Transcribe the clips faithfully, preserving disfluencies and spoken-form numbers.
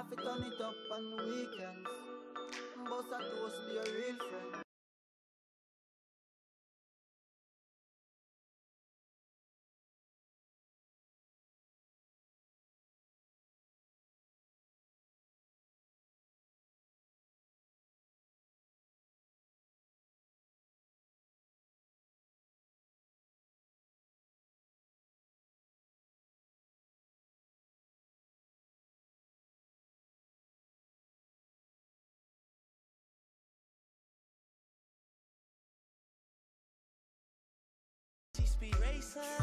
have to turn it up on the weekends. Boss a toast, be a real friend. Speed racer.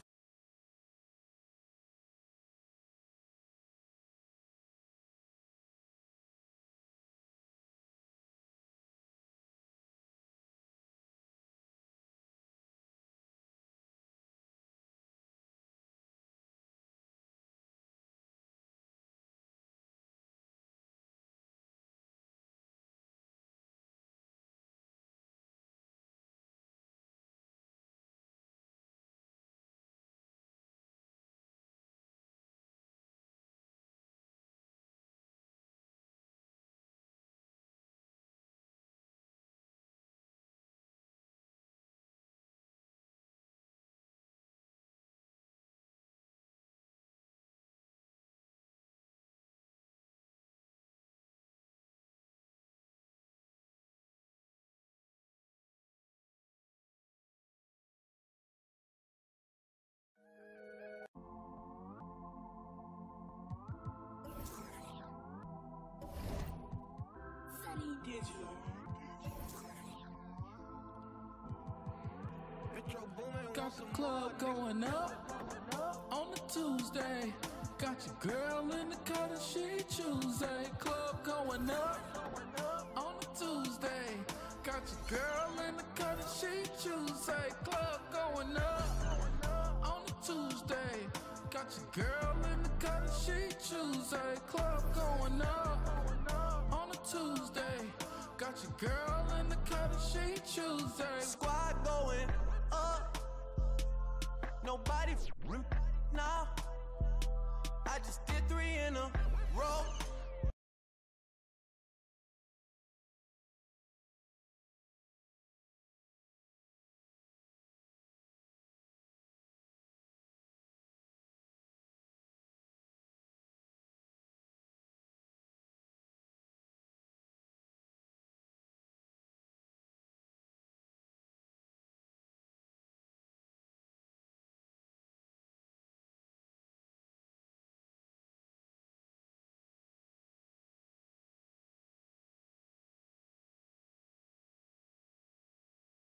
Sunny Digital. Got the club going up on a Tuesday. Got your girl in the cut and she Tuesday. Club going up on a Tuesday. Got your girl in the cut and she Tuesday. Club going up on a Tuesday. Got your girl in the cut and she Tuesday. Club going up on a Tuesday. Got your girl in the cut and she Tuesday. Squad going up. Nobody now. I just did three